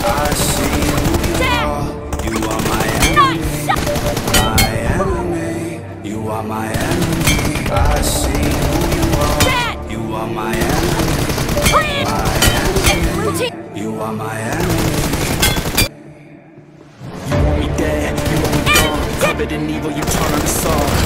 I see who you are. You are my enemy. My enemy. You are my enemy. I see who you are. You are my enemy. My enemy. You are my enemy. You want me dead, you want me gone. Covered in evil, you turn on the song.